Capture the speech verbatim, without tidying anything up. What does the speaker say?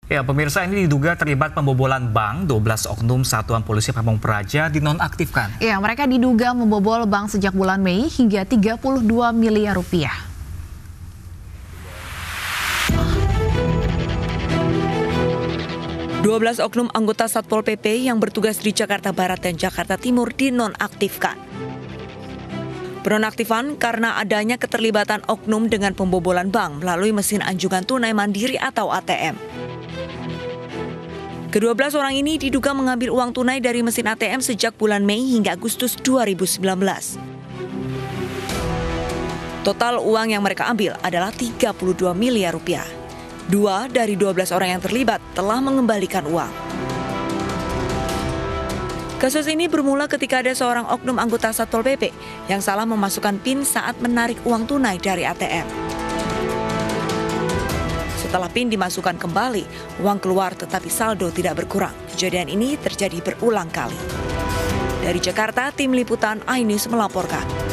Ya, pemirsa, ini diduga terlibat pembobolan bank. dua belas oknum Satuan Polisi Pamong Praja dinonaktifkan. Ya, mereka diduga membobol bank sejak bulan Mei hingga tiga puluh dua miliar rupiah. dua belas oknum anggota Satpol P P yang bertugas di Jakarta Barat dan Jakarta Timur dinonaktifkan. Penonaktifan karena adanya keterlibatan oknum dengan pembobolan bank melalui mesin anjungan tunai mandiri atau A T M. Kedua belas orang ini diduga mengambil uang tunai dari mesin A T M sejak bulan Mei hingga Agustus dua ribu sembilan belas. Total uang yang mereka ambil adalah tiga puluh dua miliar rupiah. Dua dari dua belas orang yang terlibat telah mengembalikan uang. Kasus ini bermula ketika ada seorang oknum anggota Satpol P P yang salah memasukkan PIN saat menarik uang tunai dari A T M. Setelah PIN dimasukkan kembali, uang keluar tetapi saldo tidak berkurang. Kejadian ini terjadi berulang kali. Dari Jakarta, tim liputan iNews melaporkan.